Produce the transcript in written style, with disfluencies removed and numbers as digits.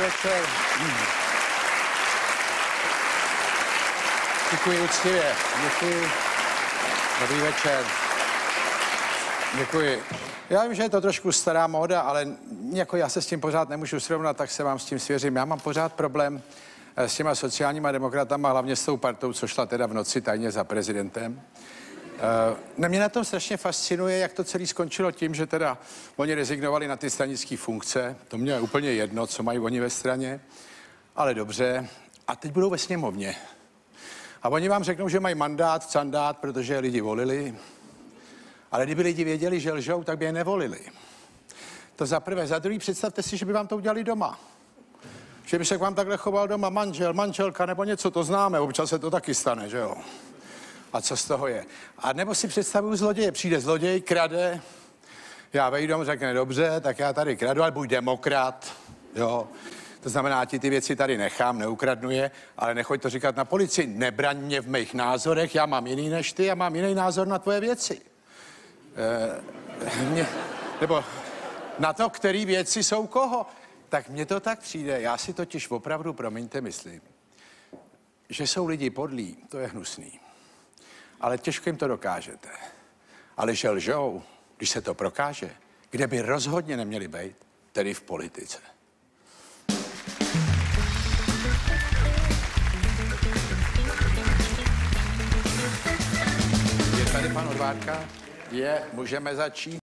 večer. Děkuji úctivě. Děkuji. Dobrý večer. Děkuji. Já vím, že je to trošku stará móda, ale jako já se s tím pořád nemůžu srovnat, tak se vám s tím svěřím. Já mám pořád problém s těma sociálníma demokratama, hlavně s tou partou, co šla teda v noci tajně za prezidentem. Mě na tom strašně fascinuje, jak to celé skončilo tím, že teda oni rezignovali na ty stranické funkce. To mě je úplně jedno, co mají oni ve straně, ale dobře. A teď budou ve sněmovně. A oni vám řeknou, že mají mandát, candát, protože je lidi volili. Ale kdyby lidi věděli, že lžou, tak by je nevolili. To za prvé. Za druhý, představte si, že by vám to udělali doma. Že by se k vám takhle choval doma manžel, manželka nebo něco, to známe, občas se to taky stane, že jo? A co z toho je? A nebo si představuju zloděje. Přijde zloděj, krade, já vejdu, řekne, dobře, tak já tady kradu, ale buď demokrat, jo? To znamená, ti ty věci tady nechám, neukradnu je, ale nechoď to říkat na policii. Nebraň mě v mých názorech, já mám jiný než ty, já mám jiný názor na tvoje věci. Nebo na to, který věci jsou koho. Tak mně to tak přijde. Já si totiž opravdu, promiňte, myslím, že jsou lidi podlí, to je hnusný. Ale těžko jim to dokážete. Ale že lžou, když se to prokáže, kde by rozhodně neměli být, tedy v politice. Je tady pan Odvárka? Můžeme začít.